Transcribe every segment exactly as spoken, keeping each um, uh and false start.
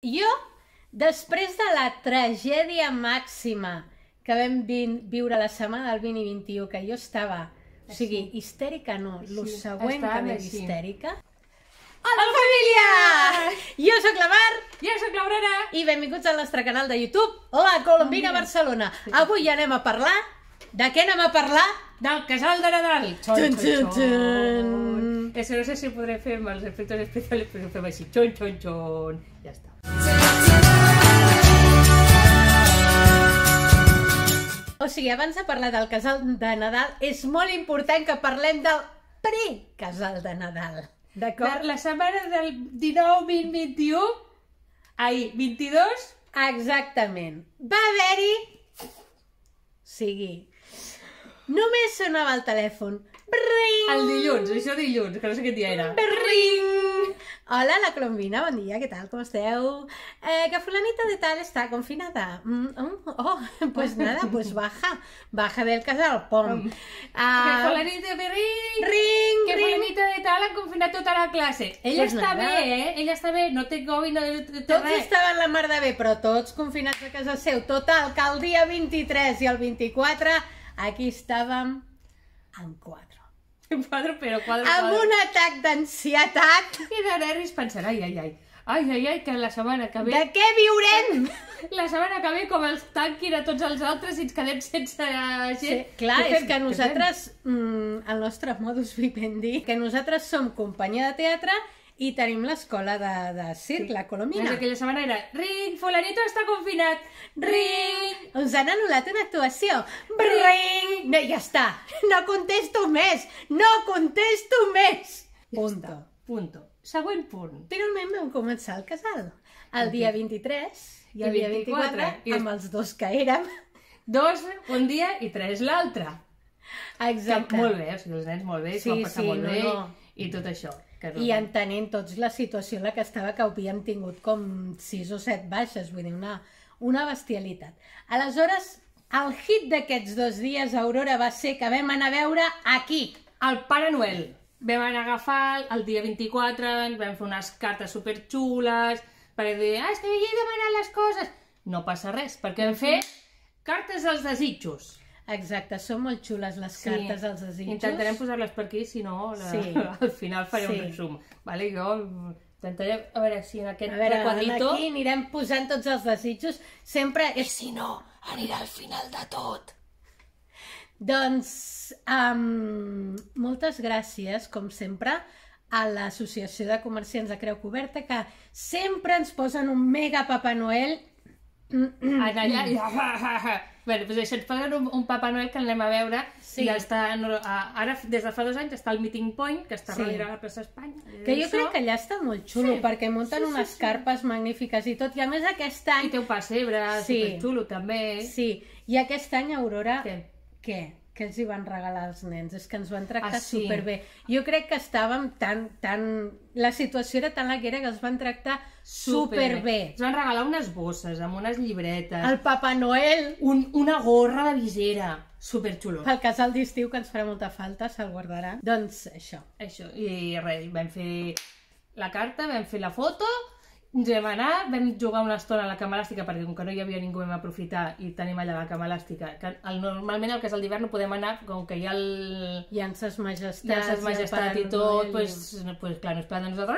Jo, després de la tragèdia màxima que vam viure la setmana del vint i vint-i-u, que jo estava, o sigui, histèrica no, el següent que ve histèrica. Hola, família! Jo sóc la Mar. Jo sóc l'Aurora. I benvinguts al nostre canal de YouTube, La Colombina Barcelona. Avui anem a parlar... De què anem a parlar? Del casal de Nadal. Xon, xon, xon. És que no sé si ho podré fer amb els efectes especials, però ho fem així. Xon, xon, xon. Ja està. O sigui, abans de parlar del casal de Nadal, és molt important que parlem del pre-casal de Nadal. D'acord? La setmana del dinou, vint, vint-i-u, ahir, vint-i-dos... Exactament. Va haver-hi... O sigui, només sonava el telèfon. Ring! El dilluns, això dilluns, que no sé quin dia era. Ring! Hola, la Colombina, bon dia, què tal, com esteu? Eh, que fulanita de tal está confinada. Mm, oh, oh, pues nada, pues baja. Baja del casal, pom. Que Uh, fulanita de ring! ring, Que ring. fulanita de tal han confinat tota la classe. Ella Pues està nada. bé, eh? Ella està bé, no té Covid, no té Tots res. estaven la mar de bé, però tots confinats a casa seu. Total, que el dia vint-i-tres i el vint-i-quatre aquí estàvem en quatre. Quadro, però quadro, Amb quadro. un atac d'ansietat. I de nervis pensant, ai, ai, ai, ai, ai, ai, que la setmana que ve... De què viurem? La setmana que ve, com els tanquin a tots els altres i ens quedem sense gent... Sí, clar, Què és fem? que Què nosaltres, mm, el nostre modus vivendi, que nosaltres som companyia de teatre i tenim l'escola de, de circ, Sí. la Colomina. fem? Aquella setmana era, ring, fulanito està confinat, ring... Us han anul·lat una actuació. Ring! No, ja està. No contesto més. No contesto més. Punto. Punto. Següent punt. Finalment vam començar el casal. El dia vint-i-tres i el I dia vint-i-quatre, i- amb els dos que érem. Dos un dia i tres l'altre. Exacte. Que molt bé, o sigui, els nens molt bé, Sí, s'ho van passar sí, molt no, bé no. i tot això. Que I entenent tots la situació en la que estava, que havíem tingut com sis o set baixes, vull dir, una, una bestialitat. Aleshores, el hit d'aquests dos dies, Aurora, va ser que vam anar a veure aquí. El Pare Noel. Vam anar a agafar el dia vint-i-quatre, ens vam fer unes cartes superxules, per dir, ah, és que jo he demanat les coses. No passa res, perquè vam fer cartes als desitjos. Exacte, són molt xules les Sí. cartes als desitjos. Intentarem posar-les per aquí, si no, la... Sí. al final faré Sí. un resum. Vale? Jo intentaré, a veure si en aquest A veure, requadrito... aquí anirem posant tots els desitjos. Sempre, i si no, anirà al final de tot. Doncs, um, moltes gràcies, com sempre, a l'Associació de Comerciants de Creu Coberta, que sempre ens posen un mega Papa Noel. En allà... Bé, doncs això, ens posen un, un Papa Noel que anem a veure Sí. i està, no, ara, des de fa dos anys, està al Meeting Point, que està Sí. darrere la plaça Espanya. Que jo crec que allà està molt xulo, Sí. perquè munten Sí, sí, unes sí. carpes magnífiques i tot. I a més aquest any... I té un pessebre, Sí. superxulo també. Sí, i aquest any, Aurora, Què? què? Què els hi van regalar als nens? És que ens van tractar Ah, sí? superbé. Jo crec que estàvem tan, tan... La situació era tan la que era que els van tractar superbé. Ens van regalar unes bosses amb unes llibretes, El Papa Noel, un, una gorra de visera, superxulo. pel casal d'estiu, que ens farà molta falta, se'l guardarà. Doncs això. Això, i res, vam fer la carta, vam fer la foto, ens vam anar, vam jugar una estona a la cama elàstica, perquè com que no hi havia ningú vam aprofitar i tenim allà la cama elàstica, que el, normalment al casal d'hivern no podem anar, com que hi ha el... I en ses majestats... Ja saps, majestat i el Pare tot, Noel pues, i- pues, clar, no esperaven de nosaltres.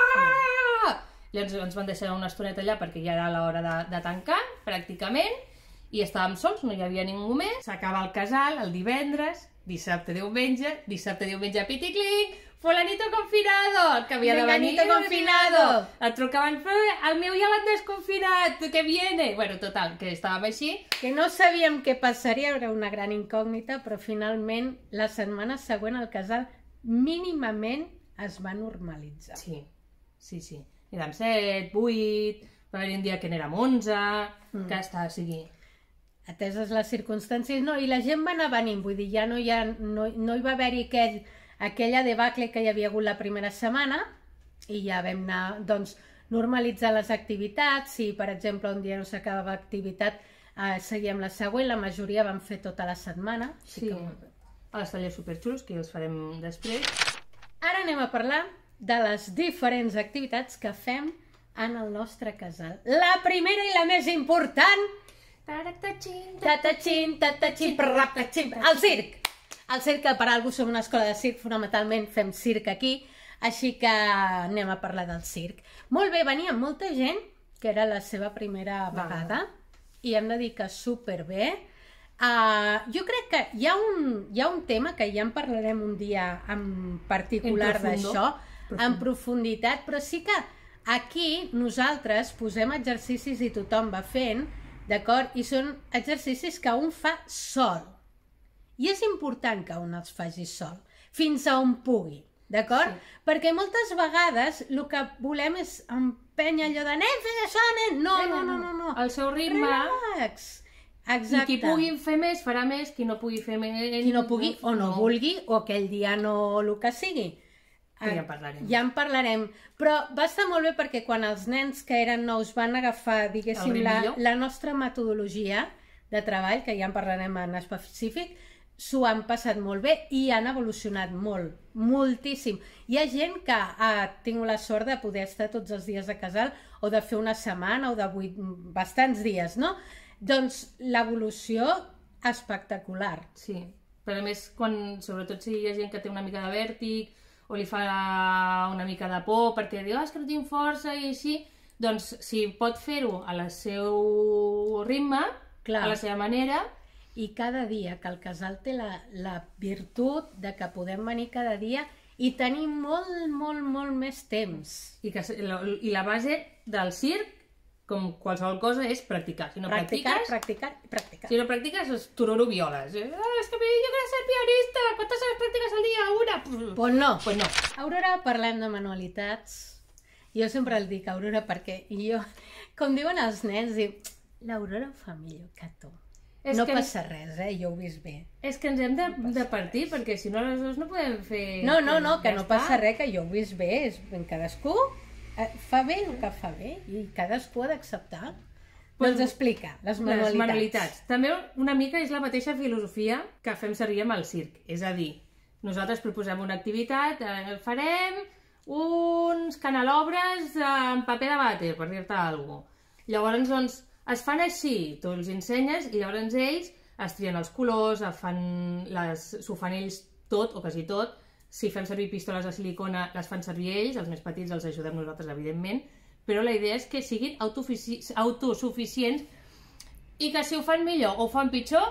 Ah! Llavors ens van deixar una estoneta allà perquè ja era l'hora de, de tancar, pràcticament, i estàvem sols, no hi havia ningú més. S'acaba el casal el divendres, dissabte, diumenge, dissabte, diumenge, piticlic, fulanito confinado, el que havia de venir. Menganito confinado. Et trucaven, el meu ja l'han desconfinat, que viene. Bueno, total, que estàvem així. Que no sabíem què passaria, era una gran incògnita, però finalment la setmana següent el casal mínimament es va normalitzar. Sí, sí, sí. Érem set, vuit, va haver un dia que n'érem onze, mm. que està, o sigui... Ateses les circumstàncies, no, i la gent va anar venint, vull dir, ja no hi, ha, no, no hi va haver-hi aquell, aquella debacle que hi havia hagut la primera setmana, i ja vam anar, doncs, normalitzar les activitats. Si, per exemple, un dia no s'acabava activitat, eh, seguíem la següent, la majoria van fer tota la setmana. Sí, que... els tallers superxulos, que els farem després. Ara anem a parlar de les diferents activitats que fem en el nostre casal. La primera i la més important... Tatatxin, tatatxin, prrraptatxin, el circ! El circ, que per algú som una escola de circ, fonamentalment fem circ aquí, així que anem a parlar del circ. Molt bé, venia molta gent, que era la seva primera vegada, i hem de dir que superbé. Uh, jo crec que hi ha, un, hi ha un tema que ja en parlarem un dia en particular d'això, en profunditat, però sí que aquí nosaltres posem exercicis i tothom va fent, d'acord? I són exercicis que un fa sol. I és important que un els faci sol, fins a on pugui, d'acord? Sí. Perquè moltes vegades el que volem és empènyer allò de nen, fes això, nen! No, no, no, no, no. El seu ritme. Relax. Exacte. I qui pugui fer més, farà més, qui no pugui fer més... Qui no pugui o no vulgui, o aquell dia no el que sigui. Ja en parlarem. Ja en parlarem. Però va estar molt bé perquè quan els nens que eren nous van agafar, diguéssim, la, la nostra metodologia de treball, que ja en parlarem en específic, s'ho han passat molt bé i han evolucionat molt, moltíssim. Hi ha gent que ha tingut la sort de poder estar tots els dies a casal o de fer una setmana o de vuit, bastants dies, no? Doncs l'evolució espectacular. Sí, però a més, quan, sobretot si hi ha gent que té una mica de vèrtic o li fa una mica de por perquè diu, ah, és que no tinc força i així, doncs si pot fer-ho al seu ritme, clar, a la seva manera... I cada dia, que el casal té la, la virtut de que podem venir cada dia i tenir molt, molt, molt més temps. I, que, i la base del circ, com qualsevol cosa, és practicar. Si no practicar, practiques, practicar, practicar. Si no practiques, és turoro violes. Ah, és que jo quiero ser pianista, quantes hores practiques al dia? Una? Pues no. Pues no. Aurora, parlem de manualitats. Jo sempre el dic, Aurora, perquè jo, com diuen els nens, diu, l'Aurora ho fa millor que tu. És no passa res, eh? Jo ho he vist bé. És que ens hem de, no de partir, res. Perquè si no aleshores no podem fer... No, no, no, que ja no està. Passa res, que jo ho he vist bé. És, cadascú eh, fa bé el que fa bé i cadascú ha d'acceptar. Pues, doncs explica, les manualitats. Les manualitats. També una mica és la mateixa filosofia que fem servir amb el circ. És a dir, nosaltres proposem una activitat, eh, farem uns canelobres en paper de vàter, per dir-te alguna cosa. Llavors, doncs, es fan així, tu els ensenyes i llavors ells es trien els colors, s'ho fan ells tot o quasi tot. Si fem servir pistoles de silicona les fan servir ells, els més petits els ajudem nosaltres evidentment, però la idea és que siguin autosuficients i que si ho fan millor o ho fan pitjor,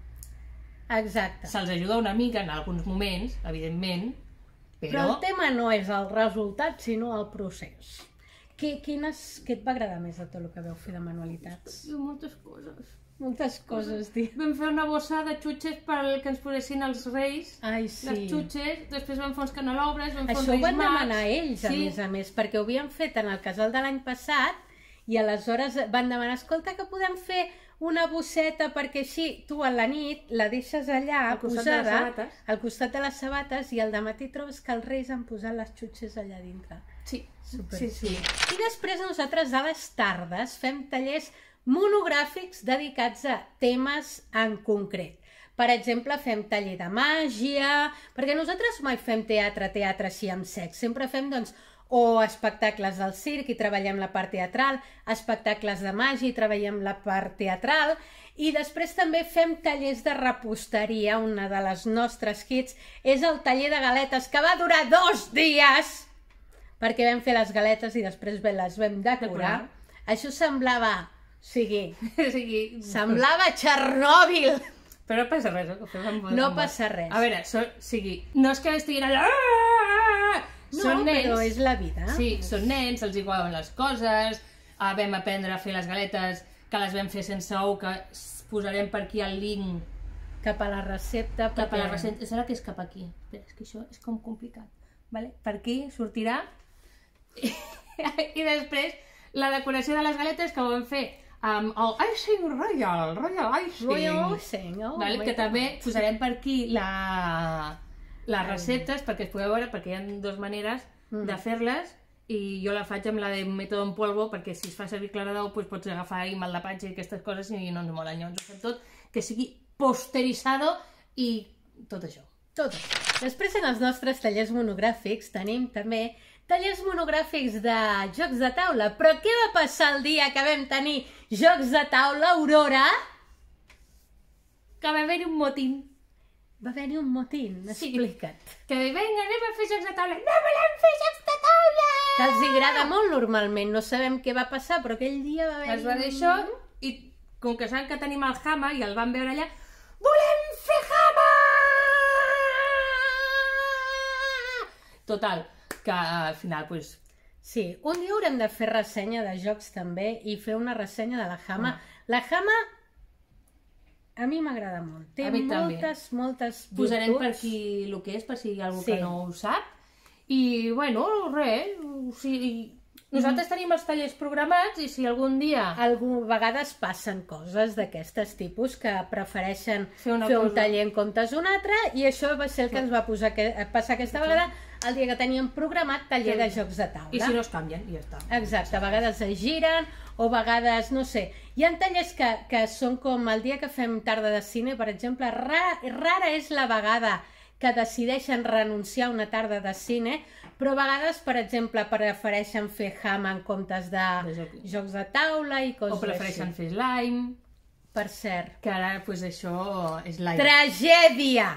se'ls ajuda una mica en alguns moments, evidentment, però... Però el tema no és el resultat, sinó el procés. Què, quines, què et va agradar més de tot el que vau fer de manualitats? Moltes coses. Moltes coses, tia. Vam fer una bossa de xutxes perquè ens posessin els reis. Ai, sí. Les xutxes, després vam fer uns canelobres, vam fer uns reis mags. Això ho van demanar ells, a sí. més a més, perquè ho havien fet en el casal de l'any passat i aleshores van demanar, escolta, que podem fer una bosseta perquè així tu a la nit la deixes allà al costat posada, de les sabates. al costat de les sabates i al dematí trobes que els reis han posat les xutxes allà dintre. Sí, super. Sí, sí. I després nosaltres a les tardes fem tallers monogràfics dedicats a temes en concret. Per exemple, fem taller de màgia, perquè nosaltres mai fem teatre, teatre així amb sex, sempre fem doncs o espectacles del circ i treballem la part teatral, espectacles de màgia i treballem la part teatral, i després també fem tallers de reposteria. Una de les nostres hits és el taller de galetes, que va durar dos dies, perquè vam fer les galetes i després les vam decorar. Això semblava, o sigui, semblava Txernòbil. Però no passa res, no? No passa res. A veure, o sigui, no és que estiguin allà... No, són nens, però és la vida. Sí, són nens, els igualen les coses, vam aprendre a fer les galetes, que les vam fer sense ou, que posarem per aquí el link. Cap a la recepta. Cap perquè... a la recepta, serà que és cap aquí. Espera, és que això és com complicat. Vale? Per aquí sortirà. I, I després, la decoració de les galetes que ho vam fer amb el icing royal, royal icing. Royal icing, oh, vale? Que també posarem per aquí la... les receptes, perquè es podeu veure, perquè hi ha dues maneres mm. de fer-les, i jo la faig amb la de mètode en polvo, perquè si es fa servir clara d'ou, doncs pots agafar i mal de patge i aquestes coses i no ens molen. Llavors ho fem tot, que sigui posteritzado i tot això. Tot això. Després en els nostres tallers monogràfics tenim també tallers monogràfics de jocs de taula. Però què va passar el dia que vam tenir jocs de taula, Aurora? Que va haver-hi un motín. Va haver-hi un motín, explica't. Que vinga, anem a fer jocs de taula. No volem fer jocs de taula! Que els agrada molt normalment, no sabem què va passar, però aquell dia va haver-hi... Es va dir això i com que saben que tenim el Hama i el van veure allà, volem fer Hama! Total, que al final, doncs... Sí, un dia haurem de fer ressenya de jocs també i fer una ressenya de la Hama. La Hama a mi m'agrada molt. Té moltes, moltes virtuts. Posarem per aquí el que és, per si hi ha algú que no ho sap. I, bueno, res, o sigui, nosaltres tenim els tallers programats i si algun dia... A vegades passen coses d'aquestes tipus que prefereixen fer un taller en comptes d'un altre i això va ser el que ens va passar aquesta vegada el dia que teníem programat taller de jocs de taula. I si no es canvien, i ja està. Exacte, a vegades es giren o a vegades, no sé, hi ha tallers que són com el dia que fem tarda de cine, per exemple, rara és la vegada que decideixen renunciar a una tarda de cine, però a vegades, per exemple, prefereixen fer Hama en comptes de jocs de taula i coses així. O prefereixen fer slime. Per cert. Que ara, doncs, això és slime. Tragèdia!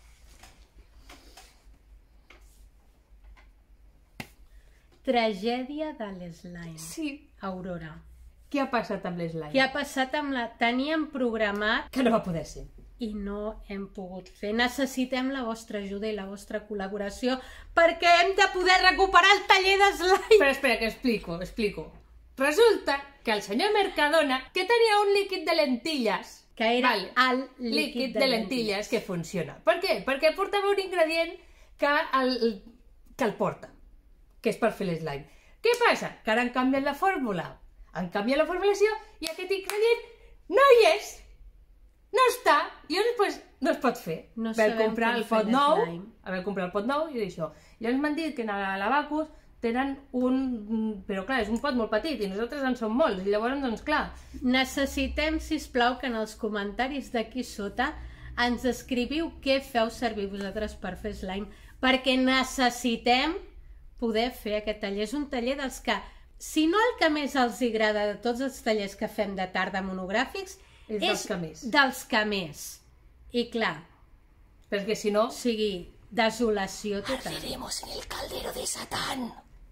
Tragèdia de l'slime. Sí. Aurora. Què ha passat amb l'slime? Què ha passat amb la... Teníem programat... Que no va poder ser. I no hem pogut fer. Necessitem la vostra ajuda i la vostra col·laboració perquè hem de poder recuperar el taller de slime. Però espera, que explico, explico. Resulta que el senyor Mercadona, que tenia un líquid de lentilles, que era vale, el líquid, líquid de, de lentilles, lentilles que funciona. Per què? Perquè portava un ingredient que el, que el porta, que és per fer l'slime. Què passa? Que ara han canviat la fórmula, han canviat la formulació i aquest ingredient no hi és. No està, i llavors pues, no es pot fer. No vam comprar el pot nou, vam comprar el pot nou i això. Llavors m'han dit que a l'Abacus tenen un... Però clar, és un pot molt petit i nosaltres en som molts, i llavors, doncs clar... Necessitem, sisplau, que en els comentaris d'aquí sota ens escriviu què feu servir vosaltres per fer slime, perquè necessitem poder fer aquest taller. És un taller dels que, si no el que més els agrada de tots els tallers que fem de tarda monogràfics, és dels que més. Dels que més. I clar, perquè si no... O sigui, desolació total. Arderemos en el caldero de Satán.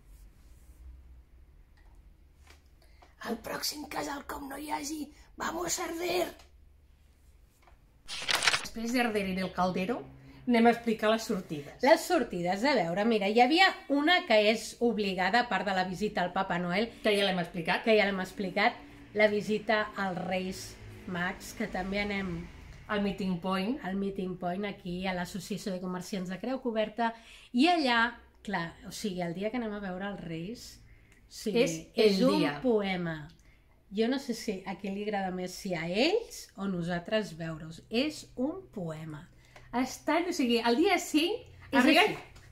Al pròxim casal, com no hi hagi, vamos a arder. Després d'arder en el caldero, anem a explicar les sortides. Les sortides, a veure, mira, hi havia una que és obligada, a part de la visita al Papa Noel. Que ja l'hem explicat. Que ja l'hem explicat. La visita als Reis Mags, que també anem... Al Meeting Point. Al Meeting Point, aquí, a l'Associació de Comerciants de Creu Coberta. I allà, clar, o sigui, el dia que anem a veure els Reis... O sigui, és el és un dia. poema. Jo no sé si a qui li agrada més, si a ells o nosaltres veure'ls. És un poema. Estan, o sigui, el dia cinc... Arriben...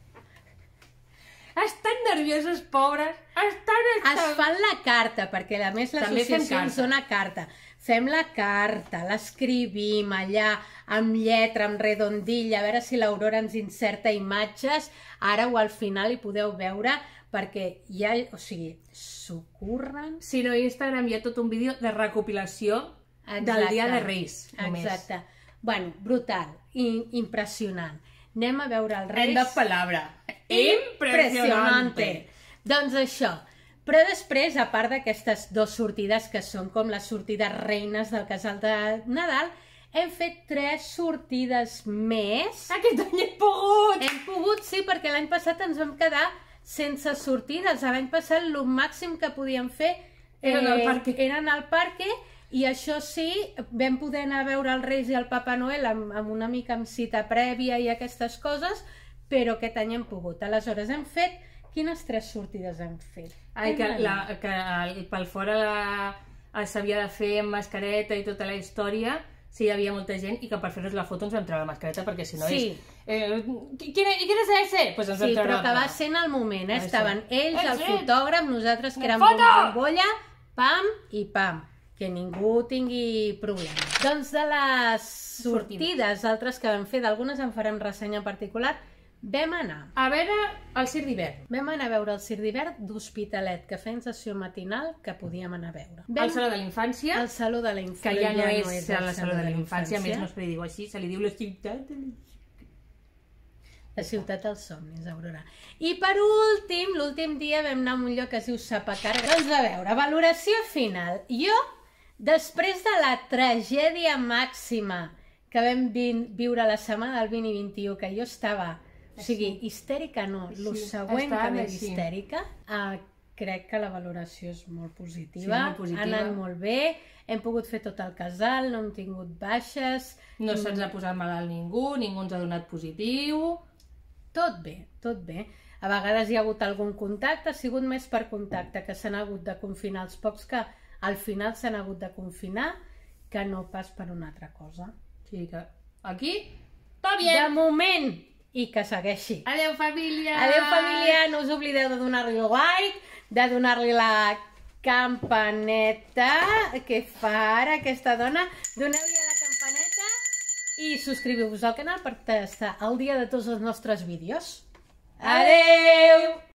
Estan nerviosos, pobres. Estan... estan... Es fan la carta, perquè a més l'associació ens dona carta. Fem la carta, l'escrivim allà, amb lletra, amb redondilla, a veure si l'Aurora ens inserta imatges, ara o al final hi podeu veure, perquè ja, o sigui, s'ho curren... Si no, a Instagram hi ha tot un vídeo de recopilació del dia de Reis. Exacte. Bueno, brutal, impressionant. Anem a veure el Reis... En de palabra. Impressionante. Doncs això. Però després, a part d'aquestes dues sortides que són com les sortides reines del casal de Nadal, hem fet tres sortides més. Aquest any hem pogut! Hem pogut, sí, perquè l'any passat ens vam quedar sense sortides. L'any passat el màxim que podíem fer eren al parque. Eren al parque i això sí, vam poder anar a veure els Reis i el Papa Noel amb, amb una mica amb cita prèvia i aquestes coses, però aquest any hem pogut. Aleshores hem fet... Quines tres sortides hem fet? Ai, que, la, que el, pel fora s'havia de fer amb mascareta i tota la història, sí, hi havia molta gent, i que per fer-nos la foto ens vam treure la mascareta, perquè si no sí. és... Eh, quina, I quina és ese? Pues ens sí, vam però que va ser en el moment, eh? Estaven ells, el sí. fotògraf, nosaltres que érem bombolla, pam i pam. Que ningú tingui problemes. Doncs de les sortides, altres que vam fer, d'algunes en farem ressenya particular, Vam anar. A veure el Circ d'hivern. Vam anar a veure el Circ d'hivern d'Hospitalet, que feien sessió matinal que podíem anar a veure. Vam... El Saló de la Infància. El Saló de la Infància. Que ja no és, no és el Saló de la Infància, a més no es li diu així, se li diu la ciutat de la... La ciutat dels somnis, Aurora. I per últim, l'últim dia vam anar a un lloc que es diu Sapacar. Doncs a veure, valoració final. Jo, després de la tragèdia màxima que vam viure la setmana del vint i vint i u, que jo estava, o sigui, histèrica no, el següent que més histèrica, crec que la valoració és molt positiva, ha anat molt bé, hem pogut fer tot el casal, no hem tingut baixes... No se'ns ha posat malalt ningú, ningú ens ha donat positiu... Tot bé, tot bé. A vegades hi ha hagut algun contacte, ha sigut més per contacte, que s'han hagut de confinar els pocs que al final s'han hagut de confinar, que no pas per una altra cosa. O sigui que aquí, tot bé! De moment, i que segueixi. Adéu, família! Adéu, família! No us oblideu de donar-li like, de donar-li la campaneta que fa ara aquesta dona. Doneu-li a la campaneta i subscriviu-vos al canal per estar al dia de tots els nostres vídeos. Adéu!